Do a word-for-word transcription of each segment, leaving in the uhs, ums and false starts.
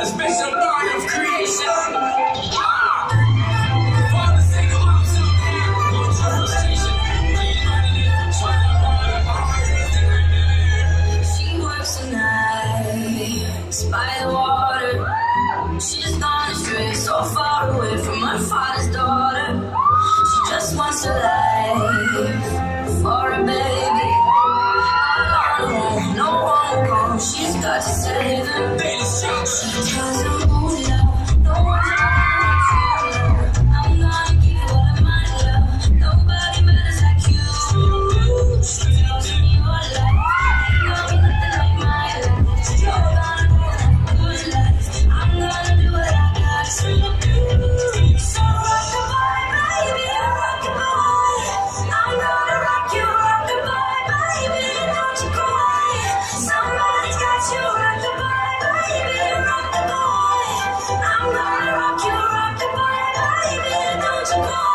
a special part of creation. Ah. For the sake of our self-care, no frustration. She works the night by the water. She's gone astray, so far away from her father's daughter. She just wants a life for a baby. Alone, no one home. She's got to save him. She tells him, oh love, no one's gonna I'm gonna give you all of my love. Nobody matters like you. She tells him your life ain't gonna be nothing like my life. You're gonna have a good life. I'm gonna do what I got to do. So rock-a-bye, baby, rock-a-bye. I'm gonna rock you, rock-a-bye, baby, don't you cry. Somebody's got you, rock-a-bye, baby, rock-a-bye. I'm gonna rock you, rock-a-bye, baby, don't you cry.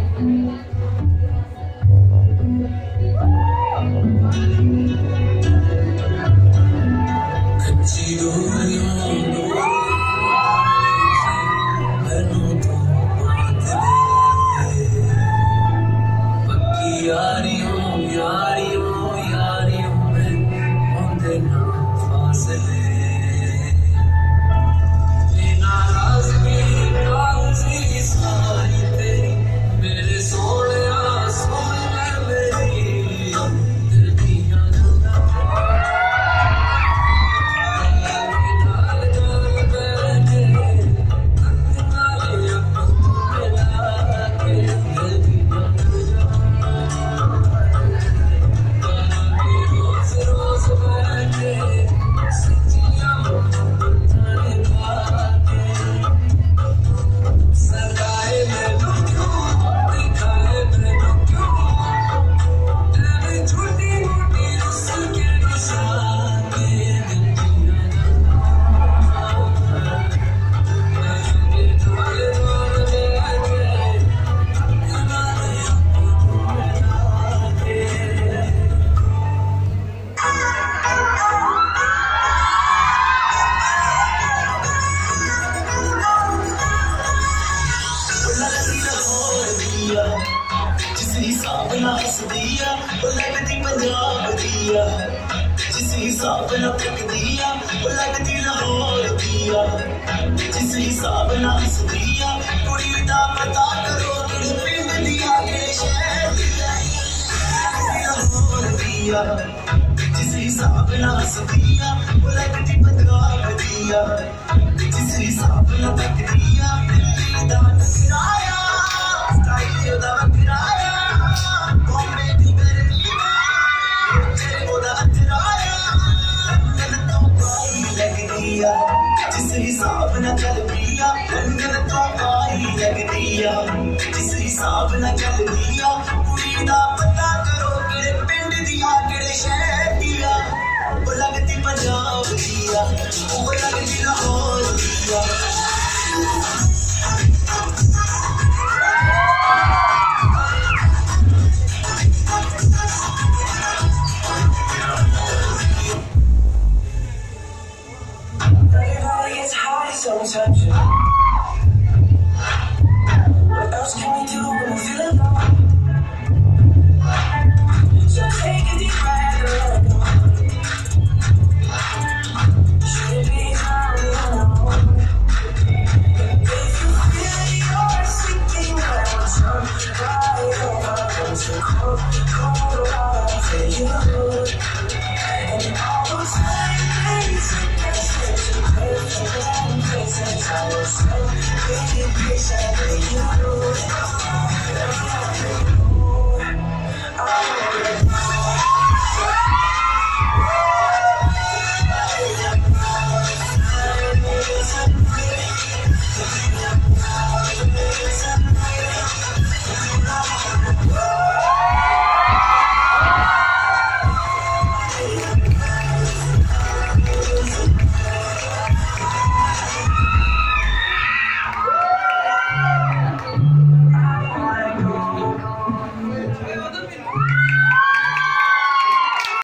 जिस हिसाब ना हस दिया वो लगती पंजाब दिया, जिस हिसाब ना पिक दिया वो लगती लाहौर दिया, जिस हिसाब ना हस दिया कुड़ी दा पता करो कि पिंड दिया के शहर दिया लाहौर दिया, जिस हिसाब ना हस दिया वो लगती पंजाब दिया, जिस हिसाब ना पिक दिया दिल्ली दा किराया स्टाइल दा किराया बॉम्बे दी बेरली तेरे ओदा अतराया लंदन तो कोई लग दिया, जिस हिसाब ना चल दिया लंदन तो कोई लग दिया, जिस हिसाब ना चल दिया कुड़ी दा पता करो किड़े पिंड दिया किड़े शहर दिया, वो लगती पंजाब दिया वो लगती लाहौर दिया। Sometimes you what else can we do when we feel alone? Just take a deep breath and let it go. Shouldn't be hard alone. If you feel you're sinking well, jump right over into cold, cold water for you. And all those things I was so pretty patient with you.